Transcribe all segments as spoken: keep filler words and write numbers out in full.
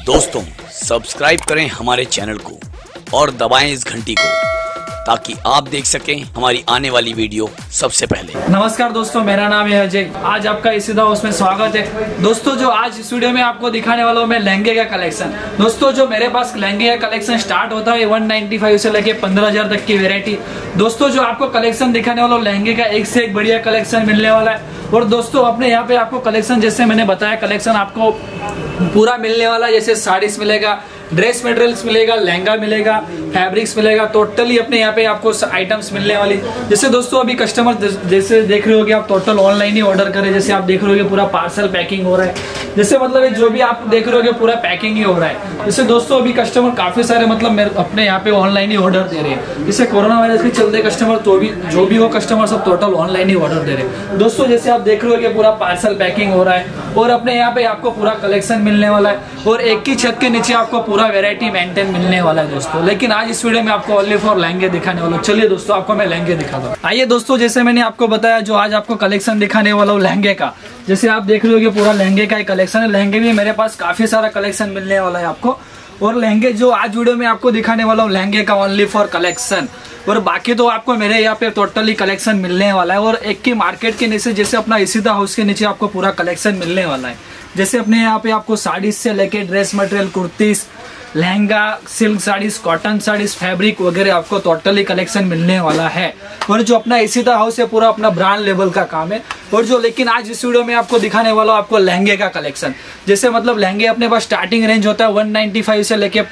दोस्तों सब्सक्राइब करें हमारे चैनल को और दबाएं इस घंटी को ताकि आप देख सकें हमारी आने वाली वीडियो सबसे पहले। नमस्कार दोस्तों, मेरा नाम है अजय। आज आपका इसी हाउस में स्वागत है। दोस्तों जो आज इस वीडियो में आपको दिखाने वाला हूँ मैं लहंगे का कलेक्शन। दोस्तों जो मेरे पास लहंगे का कलेक्शन स्टार्ट होता है एक सौ पचानवे से लेके पंद्रह हजार तक की वेरायटी। दोस्तों जो आपको कलेक्शन दिखाने वाला हूँ लहंगे का एक से एक बढ़िया कलेक्शन मिलने वाला है। और दोस्तों अपने यहाँ पे आपको कलेक्शन जैसे मैंने बताया कलेक्शन आपको पूरा मिलने वाला है। जैसे साड़ीज मिलेगा, ड्रेस मटेरियल्स मिलेगा, लहंगा मिलेगा, फैब्रिक्स मिलेगा, टोटली अपने यहाँ पे आपको आइटम्स मिलने वाली। जैसे दोस्तों अभी कस्टमर जैसे देख रहे हो कि आप टोटल ऑनलाइन ही ऑर्डर करें। जैसे आप देख रहे हो कि पूरा पार्सल पैकिंग हो रहा है। जैसे मतलब जो भी आप देख रहे हो कि पूरा पैकिंग ही हो रहा है। जैसे दोस्तों अभी कस्टमर काफी सारे मतलब मेरे अपने यहाँ पे ऑनलाइन ही ऑर्डर दे रहे हैं। जैसे कोरोना वायरस के चलते कस्टमर तो भी जो भी हो कस्टमर सब टोटल ऑनलाइन ही ऑर्डर दे रहे हैं। दोस्तों जैसे आप देख रहे हो कि पूरा पार्सल पैकिंग हो रहा है और अपने यहाँ पे आपको पूरा कलेक्शन मिलने वाला है और एक ही छत के नीचे आपको पूरा वेरायटी मेंटेन मिलने वाला है दोस्तों। लेकिन आज इस वीडियो में आपको ओनली फॉर लहंगे दिखाने वाला हूँ। चलिए दोस्तों आपको मैं लहंगे दिखाता हूँ। आइए दोस्तों, जैसे मैंने आपको बताया जो आज आपको कलेक्शन दिखाने वाला हूँ लहंगे का। जैसे आप देख रहे हो कि पूरा लहंगे का कलेक्शन है। लहंगे भी मेरे पास काफी सारा कलेक्शन मिलने वाला है आपको। और लहंगे जो आज वीडियो में आपको दिखाने वाला हूँ लहंगे का ओनली फॉर कलेक्शन। और बाकी तो आपको मेरे यहाँ पे टोटली कलेक्शन मिलने वाला है। और एक की मार्केट के नीचे जैसे अपना इसी हाउस के नीचे आपको पूरा कलेक्शन मिलने वाला है। जैसे अपने यहाँ पे आपको साड़ीज से लेके dress material, kurtis, lehenga, silk saris, cotton saris, fabric वगैरह आपको टोटली कलेक्शन मिलने वाला है। और जो अपना इसी हाउस है पूरा अपना ब्रांड लेवल का काम है। और जो लेकिन आज इस वीडियो में आपको दिखाने वाला आपको लहंगे का कलेक्शन। जैसे मतलब लहंगे अपने पास स्टार्टिंग रेंज होता है एक सौ पचानवे से लेके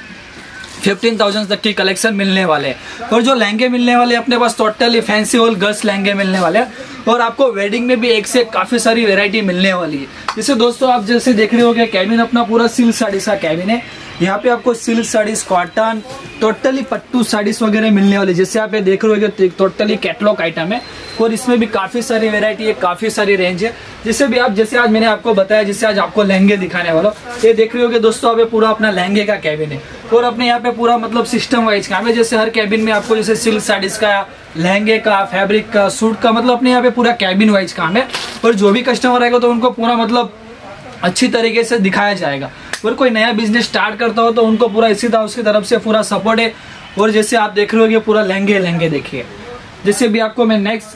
पंद्रह हज़ार तक की कलेक्शन मिलने वाले हैं। और जो लहंगे मिलने वाले अपने पास टोटली फैंसी और गर्ल्स लहंगे मिलने वाले हैं। और आपको वेडिंग में भी एक से काफी सारी वैरायटी मिलने वाली है। जैसे दोस्तों आप जैसे देख रहे हो कि कैबिन अपना पूरा सिल्क साड़ी का कैबिन है। यहाँ पे आपको silk saris, cotton, totally pattu saris वगैरह मिलने वाली। जैसे आप ये देख रहे हो कि टोटली कैटलॉग आइटम है और इसमें भी काफी सारी वैरायटी है, काफी सारी रेंज है। जैसे भी आप जैसे आज मैंने आपको बताया जैसे आज आपको लहंगे दिखाने वाला ये देख रहे हो कि दोस्तों अब पूरा अपना लहंगे का कैबिन है। और अपने यहाँ पे पूरा मतलब सिस्टम वाइज काम है। जैसे हर कैबिन में आपको जैसे सिल्क साड़ीज का, लहंगे का, फैब्रिक का, सूट का मतलब अपने यहाँ पे पूरा कैबिन वाइज काम है। और जो भी कस्टमर आएगा तो उनको पूरा मतलब अच्छी तरीके से दिखाया जाएगा। और कोई नया बिजनेस स्टार्ट करता हो तो उनको पूरा इसी हाउस की तरफ से पूरा सपोर्ट है। और जैसे आप देख रहे हो कि पूरा लहंगे लहंगे देखिए। जैसे भी आपको मैं नेक्स्ट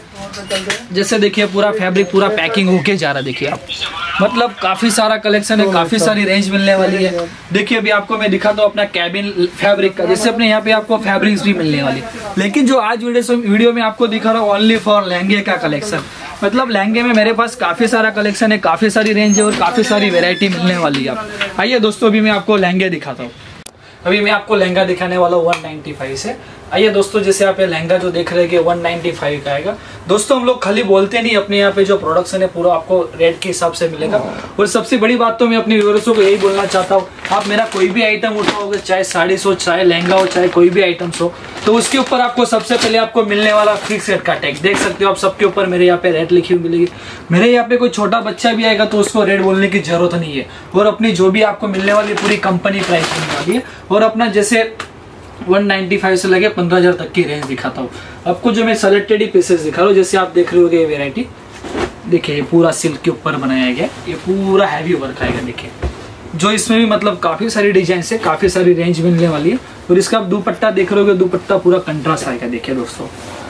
जैसे देखिए पूरा फैब्रिक पूरा पैकिंग होके जा रहा है। देखिए आप मतलब काफी सारा कलेक्शन है, काफी सारी रेंज मिलने वाली है। देखिए अभी आपको मैं दिखाता हूँ अपना कैबिन फैब्रिक का। जैसे अपने यहाँ पे आपको फैब्रिक्स भी मिलने वाली। लेकिन जो आज वीडियो वीडियो में आपको दिखा रहा हूँ ओनली फॉर लहंगे का कलेक्शन। मतलब लहंगे में मेरे पास काफी सारा कलेक्शन है, काफी सारी रेंज है और काफी सारी वेरायटी मिलने वाली है। आइए दोस्तों अभी मैं आपको लहंगे दिखाता हूँ। अभी मैं आपको लहंगा दिखाने वाला हूँ एक सौ पचानवे से। आइए दोस्तों जैसे आप ये लहंगा जो देख रहे हैं कि एक सौ पचानवे का आएगा। दोस्तों हम लोग खाली बोलते नहीं, अपने यहाँ पे जो प्रोडक्शन है पूरा आपको रेट के हिसाब से मिलेगा। और सबसे बड़ी बात तो मैं अपने व्यूअर्सों को यही बोलना चाहता हूँ, आप मेरा कोई भी आइटम उठाओगे, चाहे साड़ी हो, चाहे लहंगा हो, चाहे कोई भी आइटम्स हो, तो उसके ऊपर आपको सबसे पहले आपको मिलने वाला फिक्स रेट का टैक्स। देख सकते हो आप सबके ऊपर मेरे यहाँ पे रेट लिखी हुई मिलेगी। मेरे यहाँ पे कोई छोटा बच्चा भी आएगा तो उसको रेट बोलने की जरूरत नहीं है। और अपनी जो भी आपको मिलने वाली पूरी कंपनी प्राइस मिलने वाली है। और अपना जैसे एक सौ पचानवे से लगे पंद्रह हजार तक की रेंज दिखाता हूँ आपको। जो मैं सेलेक्टेड ही पीसेस दिखा रहा हूँ। जैसे आप देख रहे हो ये वेरायटी देखिए, ये पूरा सिल्क के ऊपर बनाया गया, ये पूरा हैवी वर्क आएगा। देखिए जो इसमें भी मतलब काफी सारी डिजाइन से काफी सारी रेंज मिलने वाली है। और इसका आप दुपट्टा देख रहे हो, दुपट्टा पूरा कंट्रास्ट आएगा। देखिए दोस्तों,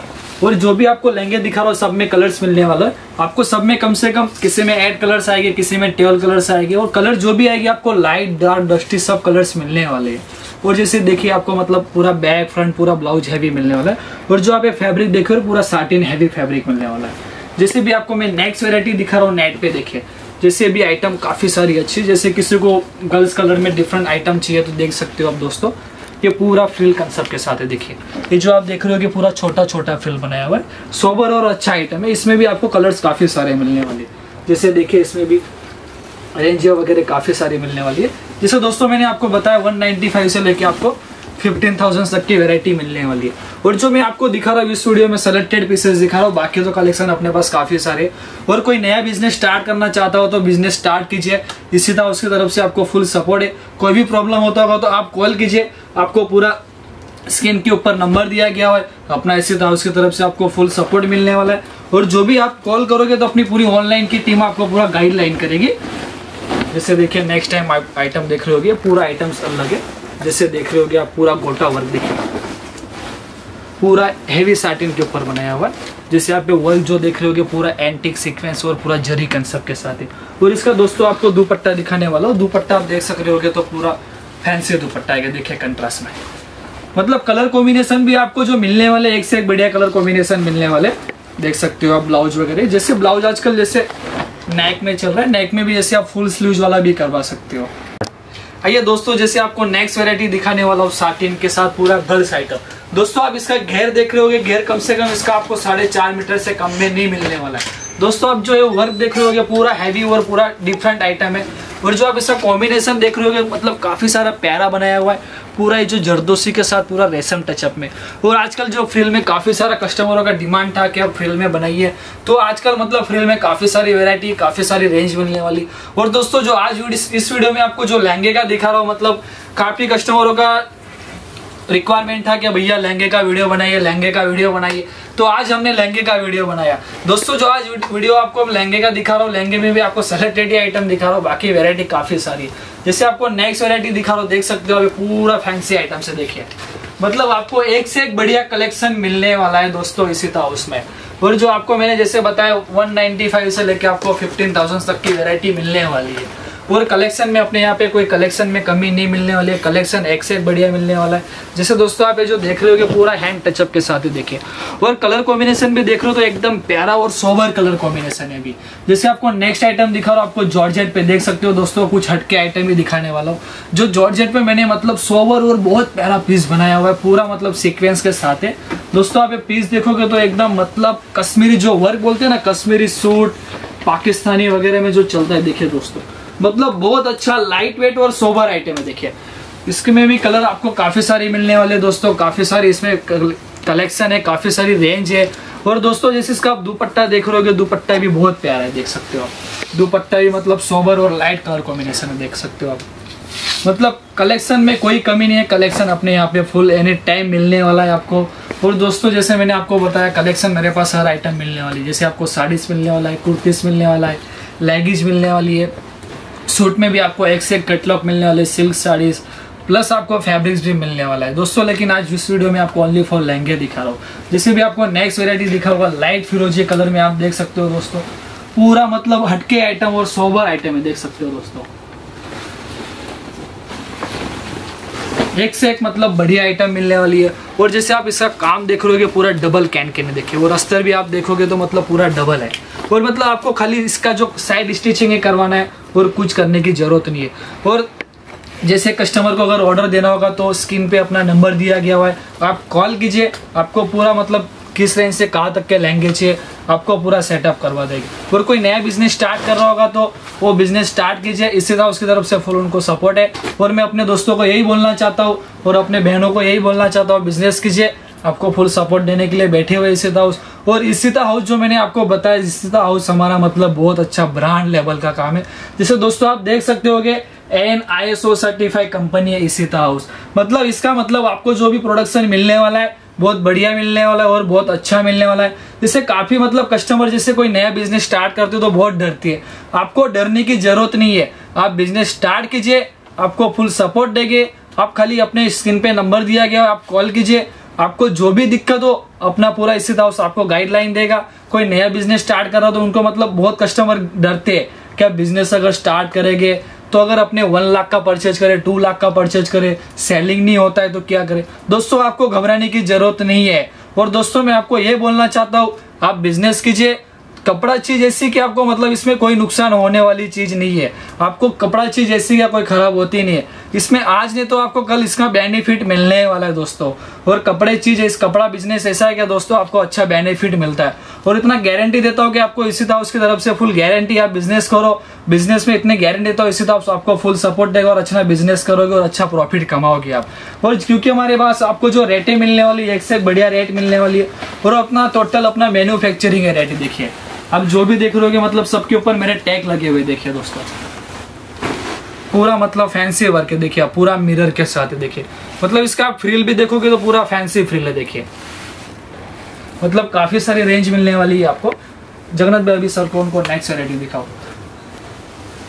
और जो भी आपको लहंगे दिखा रहा हूँ सब में कलर्स मिलने वाला है आपको। सब में कम से कम किसी में एड कलर्स आएंगे, किसी में टेबल कलर्स आएंगे। और कलर जो भी आएगी आपको लाइट, डार्क, डस्टी सब कलर्स मिलने वाले हैं। और जैसे देखिए आपको मतलब पूरा बैक फ्रंट पूरा ब्लाउज हैवी मिलने वाला है। और जो आप फैब्रिक देख रहे हो पूरा साटिन हैवी फैब्रिक मिलने वाला है। जैसे भी आपको मैं नेक्स्ट वेरायटी दिखा रहा हूँ नेट पे देखिए। जैसे भी आइटम काफी सारी अच्छी, जैसे किसी को गर्ल्स कलर में डिफरेंट आइटम चाहिए तो देख सकते हो आप दोस्तों। ये पूरा फ्रिल कंसेप्ट के साथ है। देखिए ये जो आप देख रहे हो कि पूरा छोटा छोटा फ्रिल बनाया हुआ है, सोबर और अच्छा आइटम है। इसमें भी आपको कलर्स काफी सारे मिलने वाले। जैसे देखिए इसमें भी रेंज वगैरह काफी सारी मिलने वाली है। जैसे दोस्तों मैंने आपको बताया एक सौ पचानवे से लेके आपको पंद्रह हज़ार तक की वैरायटी मिलने वाली है। और जो मैं आपको दिखा रहा हूँ इस वीडियो में सेलेक्टेड पीसेस दिखा रहा हूँ, बाकी तो कलेक्शन अपने पास काफी सारे। और कोई नया बिजनेस स्टार्ट करना चाहता हो तो बिजनेस स्टार्ट कीजिए, इसी तरह उसकी तरफ से आपको फुल सपोर्ट है। कोई भी प्रॉब्लम होता होगा तो आप कॉल कीजिए, आपको पूरा स्क्रीन के ऊपर नंबर दिया गया है अपना, इसी तरह उसकी तरफ से आपको फुल सपोर्ट मिलने वाला है। और जो भी आप कॉल करोगे तो अपनी पूरी ऑनलाइन की टीम आपको पूरा गाइडलाइन करेगी। जैसे देखिए नेक्स्ट टाइम आइटम देख रहे होगे, पूरा आइटम्स अलग है। जैसे देख रहे होगे आप पूरा गोटा वर्क देखिए, पूरा हेवी सैटिन के ऊपर बनाया हुआ है। जैसे यहाँ पे वर्क जो देख रहे होगे पूरा एंटिक सीक्वेंस और पूरा जरी कंसेप्ट के साथ है। और इसका दोस्तों आपको दुपट्टा दिखाने वाला हूँ। दुपट्टा आप देख सक रहे होगे तो पूरा फैंसी दुपट्टा है, देखिए कंट्रास्ट में। मतलब कलर कॉम्बिनेशन भी आपको जो मिलने वाले, एक से एक बढ़िया कलर कॉम्बिनेशन मिलने वाले, देख सकते हो आप। ब्लाउज वगैरह जैसे ब्लाउज आजकल जैसे नेक में चल रहा है, नेक में भी जैसे आप फुल स्लीव्स वाला भी करवा सकते हो। आइए दोस्तों, जैसे आपको नेक्स्ट वैरायटी दिखाने वाला हूँ साटिन के साथ पूरा गर्ल्स आइटम। दोस्तों आप इसका घेर देख रहे होगे, घेर कम से कम इसका आपको साढ़े चार मीटर से कम में नहीं मिलने वाला है। दोस्तों आप जो है वर्क देख रहे होगे पूरा हैवी और पूरा डिफरेंट आइटम है। और जो आप इसका कॉम्बिनेशन देख रहे होगे मतलब काफी सारा प्यारा बनाया हुआ है, पूरा ये जो जरदोसी के साथ पूरा रेशम टचअप में। और आजकल जो फ्रिल में काफी सारा कस्टमरों का डिमांड था कि आप फ्रिल में बनाइए, तो आजकल मतलब फ्रिल में काफी सारी वैरायटी, काफी सारी रेंज मिलने वाली। और दोस्तों जो आज इस वीडियो में आपको जो लहंगे का दिखा रहा हूँ, मतलब काफी कस्टमरों का रिक्वायरमेंट था कि भैया लहंगे का वीडियो बनाइए, लहंगे का वीडियो बनाइए, तो आज हमने लहंगे का वीडियो बनाया। दोस्तों जो आज वीडियो आपको लहंगे का दिखा रहा हूँ, लहंगे में भी आपको सेलेक्टेड ही आइटम दिखा रहा हूँ, बाकी वैरायटी काफी सारी। जैसे आपको नेक्स्ट वैरायटी दिखा रहा हूँ, देख सकते हो अभी पूरा फैंसी आइटम से देखिए, मतलब आपको एक से एक बढ़िया कलेक्शन मिलने वाला है दोस्तों इसी हाउस में। और जो आपको मैंने जैसे बताया वन नाइनटी फाइव से लेके आपको फिफ्टीन थाउजेंड तक की वैरायटी मिलने वाली है। और कलेक्शन में अपने यहाँ पे कोई कलेक्शन में कमी नहीं मिलने वाली है, कलेक्शन एक से एक बढ़िया मिलने वाला है। जैसे दोस्तों आप ये जो देख रहे होगे पूरा हैंड टचअप के साथ ही देखिए। और कलर कॉम्बिनेशन भी देख रहे हो तो एकदम प्यारा और सोबर कलर कॉम्बिनेशन है भी। जैसे आपको नेक्स्ट आइटम दिखा रहा हूँ, आपको जॉर्जेट पे देख सकते हो दोस्तों, कुछ हटके आइटम ही दिखाने वाला हूँ। जो जॉर्जेट पे मैंने मतलब सोबर और बहुत प्यारा पीस बनाया हुआ है, पूरा मतलब सीक्वेंस के साथ है। दोस्तों आप ये पीस देखोगे तो एकदम मतलब कश्मीरी जो वर्क बोलते हैं ना, कश्मीरी सूट पाकिस्तानी वगैरह में जो चलता है, देखिए दोस्तों मतलब बहुत अच्छा लाइट वेट और सोबर आइटम है। देखिए इसमें भी कलर आपको काफी सारी मिलने वाले दोस्तों, काफी सारी इसमें कलेक्शन है, काफी सारी रेंज है। और दोस्तों जैसे इसका आप दुपट्टा देख रहे होगे, दुपट्टा भी बहुत प्यारा है, देख सकते हो आप। दुपट्टा भी मतलब सोबर और लाइट कलर कॉम्बिनेशन है, देख सकते हो आप। मतलब कलेक्शन में कोई कमी नहीं है, कलेक्शन अपने यहाँ पे फुल एनी टाइम मिलने वाला है आपको। और दोस्तों जैसे मैंने आपको बताया कलेक्शन मेरे पास हर आइटम मिलने वाली है। जैसे आपको साड़ीज मिलने वाला है, कुर्तीस मिलने वाला है, लेगिंग्स मिलने वाली है, सूट में भी आपको एक से एक कैटलॉग मिलने वाले, सिल्क साड़ीज प्लस आपको फैब्रिक्स भी मिलने वाला है दोस्तों। लेकिन आज इस वीडियो में आपको ओनली फॉर लहंगे दिखा रहा हूँ। जैसे भी आपको नेक्स्ट वैरायटी दिखा होगा लाइट फिरोजी कलर में, आप देख सकते हो दोस्तों, पूरा मतलब हटके आइटम और सोबर आइटम है, देख सकते हो दोस्तों। एक से एक मतलब बढ़िया आइटम मिलने वाली है। और जैसे आप इसका काम देख रहे हो पूरा डबल कैन कैन है, देखिए। और अस्तर भी आप देखोगे तो मतलब पूरा डबल है। और मतलब आपको खाली इसका जो साइड स्टिचिंग है करवाना है और कुछ करने की जरूरत नहीं है। और जैसे कस्टमर को अगर ऑर्डर देना होगा तो स्क्रीन पे अपना नंबर दिया गया हुआ है, आप कॉल कीजिए, आपको पूरा मतलब किस रेंज से कहाँ तक के लहंगे चाहिए आपको पूरा सेटअप करवा देगी। और कोई नया बिजनेस स्टार्ट कर रहा होगा तो वो बिजनेस स्टार्ट कीजिए, इससे था उसकी तरफ से फुल उनको सपोर्ट है। और मैं अपने दोस्तों को यही बोलना चाहता हूँ और अपने बहनों को यही बोलना चाहता हूँ, बिजनेस कीजिए, आपको फुल सपोर्ट देने के लिए बैठे हुए इसिता हाउस। और इसिता हाउस जो मैंने आपको बताया, इसिता हाउस हमारा मतलब बहुत अच्छा ब्रांड लेवल का काम है। जैसे दोस्तों आप देख सकते होगे an I S O certified company है इसिता हाउस। मतलब इसका मतलब आपको जो भी प्रोडक्शन मिलने वाला है बहुत बढ़िया मिलने वाला है और बहुत अच्छा मिलने वाला है। जैसे काफी मतलब कस्टमर जैसे कोई नया बिजनेस स्टार्ट करते हो तो बहुत डरती है, आपको डरने की जरूरत नहीं है। आप बिजनेस स्टार्ट कीजिए, आपको फुल सपोर्ट देंगे। आप खाली अपने स्क्रीन पे नंबर दिया गया, आप कॉल कीजिए, आपको जो भी दिक्कत हो अपना पूरा इसी हाउस आपको गाइडलाइन देगा। कोई नया बिजनेस स्टार्ट कर रहा तो उनको मतलब बहुत कस्टमर डरते हैं कि आप बिजनेस अगर स्टार्ट करेंगे तो अगर अपने वन लाख का परचेज करे, टू लाख का परचेज करे, सेलिंग नहीं होता है तो क्या करे। दोस्तों आपको घबराने की जरूरत नहीं है। और दोस्तों मैं आपको ये बोलना चाहता हूँ, आप बिजनेस कीजिए, कपड़ा चीज ऐसी कि आपको मतलब इसमें कोई नुकसान होने वाली चीज नहीं है। आपको कपड़ा चीज ऐसी क्या कोई खराब होती नहीं है, इसमें आज नहीं तो आपको कल इसका बेनिफिट मिलने वाला है दोस्तों। और कपड़े चीज इस कपड़ा बिजनेस ऐसा है कि दोस्तों आपको अच्छा बेनिफिट मिलता है। और इतना गारंटी देता हूँ कि आपको इसी हाउस की तरफ से फुल गारंटी, आप बिजनेस करो, बिजनेस में इतनी गारंटी देता हूँ इसी हाउस आपको फुल सपोर्ट देगा और अच्छा बिजनेस करोगे और अच्छा प्रॉफिट कमाओगे आप। और क्योंकि हमारे पास आपको जो रेटें मिलने वाली है एक से एक बढ़िया रेट मिलने वाली है। और अपना टोटल अपना मैन्युफैक्चरिंग है रेट देखिए, अब जो भी देख रहे होगे मतलब सबके ऊपर मेरे टैग लगे हुए देखिए दोस्तों, पूरा मतलब फैंसी वर्क है देखिए, पूरा मिरर के साथ है देखिए। मतलब इसका आप फ्रिल भी देखोगे तो पूरा फैंसी फ्रिल है देखिए। मतलब काफी सारी रेंज मिलने वाली है आपको। जगन्नाथ भाई अभी सर को उनको नेक्स्ट वैरायटी दिखाओ।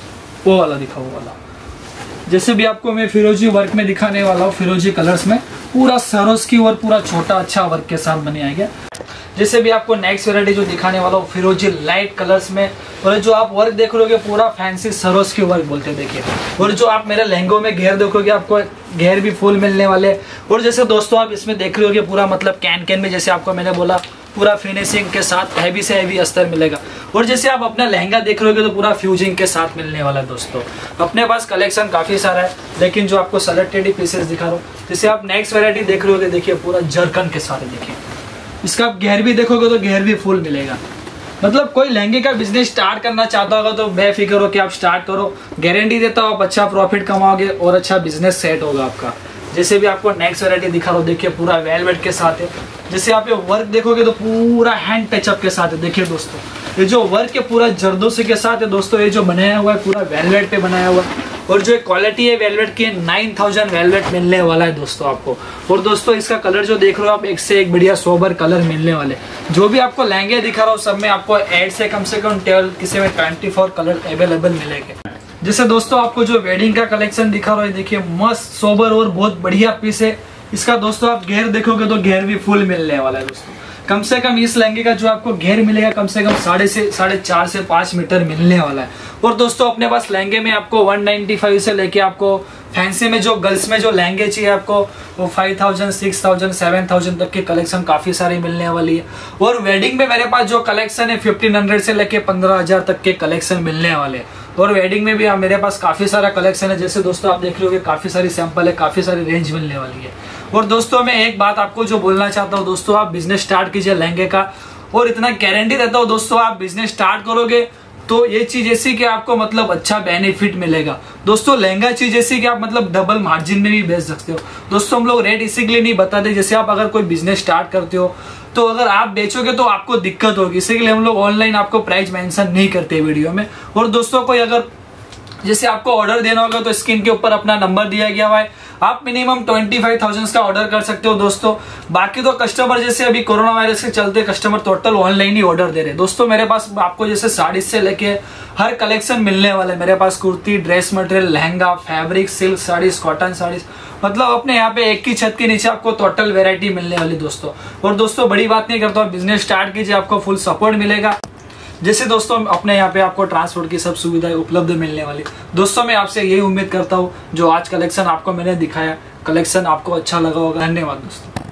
वो वाला दिखाओ वाला। जैसे भी आपको मैं फिरोजी वर्क में दिखाने वाला हूँ, फिरोजी कलर्स में पूरा सरोस्की और पूरा छोटा अच्छा वर्क के साथ बने आएगा। जैसे भी आपको नेक्स्ट वैरायटी जो दिखाने वाला हूँ फिरोजी लाइट कलर्स में, और जो आप वर्क देख रहे हो पूरा फैंसी सरोस्की वर्क बोलते हैं देखिए। और जो आप मेरे लहंगों में घेर देखोगे आपको घेर भी फुल मिलने वाले। और जैसे दोस्तों आप इसमें देख रहे हो पूरा मतलब कैन कैन में जैसे आपको मैंने बोला पूरा फिनिशिंग के साथ हैवी से हैवी अस्तर मिलेगा। और जैसे आप अपना लहंगा देख रहे हो तो पूरा फ्यूजिंग के साथ मिलने वाला है दोस्तों। अपने पास कलेक्शन काफी सारा है, लेकिन जो आपको सेलेक्टेड पीसेस दिखा रहा हूँ। जैसे आप नेक्स्ट वैरायटी देख रहे हो देखिए पूरा जरकन के साथ देखिए। इसका आप घेर भी देखोगे तो घेर भी फुल मिलेगा। मतलब कोई लहंगे का बिजनेस स्टार्ट करना चाहता होगा तो बेफिक्र हो कि आप स्टार्ट करो, गारंटी देता हूँ आप अच्छा प्रॉफिट कमाओगे और अच्छा बिजनेस सेट होगा आपका। जैसे भी आपको नेक्स्ट वैरायटी दिखा रहा हूँ देखिए पूरा वेलवेट के साथ है। जैसे आप ये वर्क देखोगे तो पूरा हैंड टचअप के साथ है देखिए दोस्तों। ये जो वर्क है पूरा जरदोसी के साथ है दोस्तों। ये जो बनाया हुआ है पूरा वेलवेट पे बनाया हुआ है। और जो क्वालिटी है वेलवेट की नाइन थाउजेंड वेलवेट मिलने वाला है दोस्तों आपको। और दोस्तों इसका कलर जो देख रहे हो आप एक से एक बढ़िया सोबर कलर मिलने वाले। जो भी आपको लहंगे दिखा रहा हूँ सब में आपको एट से कम से कम ट्वेल्व किसी में ट्वेंटी फोर कलर अवेलेबल मिलेंगे। जैसे दोस्तों आपको जो वेडिंग का कलेक्शन दिखा रहा है देखिए मस्त सोबर और बहुत बढ़िया पीस है। इसका दोस्तों आप घेर देखोगे तो घेर भी फुल मिलने वाला है दोस्तों। कम से कम इस लहंगे का जो आपको घेर मिलेगा कम से कम साढ़े से साढ़े चार से पांच मीटर मिलने वाला है। और दोस्तों अपने पास लहंगे में आपको वन नाइन्टी फाइव से लेके आपको फैंसी में जो गर्ल्स में जो लहंगे चाहिए आपको वो five thousand six thousand seven thousand तक के कलेक्शन काफी सारी मिलने वाली है। और वेडिंग में मेरे पास जो कलेक्शन है फिफ्टीन हंड्रेड से लेके पंद्रह हजार तक के कलेक्शन मिलने वाले हैं। और वेडिंग में भी मेरे पास काफी सारा कलेक्शन है। जैसे दोस्तों आप देख रहे हो काफी सारी सैंपल है, काफी सारी रेंज मिलने वाली है। और दोस्तों मैं एक बात आपको जो बोलना चाहता हूँ दोस्तों, आप बिजनेस स्टार्ट कीजिए लहंगे का और इतना गारंटी देता हूँ दोस्तों आप बिजनेस स्टार्ट करोगे तो ये चीज ऐसी कि आपको मतलब अच्छा बेनिफिट मिलेगा दोस्तों। लहंगा चीज ऐसी कि आप मतलब डबल मार्जिन में भी बेच सकते हो दोस्तों। हम लोग रेट इसीलिए नहीं बताते, जैसे आप अगर कोई बिजनेस स्टार्ट करते हो तो अगर आप बेचोगे तो आपको दिक्कत होगी, इसीलिए हम लोग ऑनलाइन आपको प्राइस मेंशन नहीं करते वीडियो में। और दोस्तों कोई अगर जैसे आपको ऑर्डर देना होगा तो स्क्रीन के ऊपर अपना नंबर दिया गया हुआ है, आप मिनिमम ट्वेंटी फाइव थाउजेंड का ऑर्डर कर सकते हो दोस्तों। बाकी तो कस्टमर जैसे अभी कोरोना वायरस के चलते कस्टमर टोटल ऑनलाइन ही ऑर्डर दे रहे हैं दोस्तों। मेरे पास आपको जैसे साड़ी से लेके हर कलेक्शन मिलने वाले है। मेरे पास kurti, dress material, lehenga, fabric, silk saris, cotton saris, मतलब अपने यहाँ पे एक ही छत के नीचे आपको टोटल वेरायटी मिलने वाली दोस्तों। और दोस्तों बड़ी बात नहीं करता हूँ, बिजनेस स्टार्ट कीजिए, आपको फुल सपोर्ट मिलेगा। जैसे दोस्तों अपने यहाँ पे आपको ट्रांसपोर्ट की सब सुविधाएं उपलब्ध मिलने वाली। दोस्तों मैं आपसे यही उम्मीद करता हूँ जो आज कलेक्शन आपको मैंने दिखाया कलेक्शन आपको अच्छा लगा होगा। धन्यवाद दोस्तों।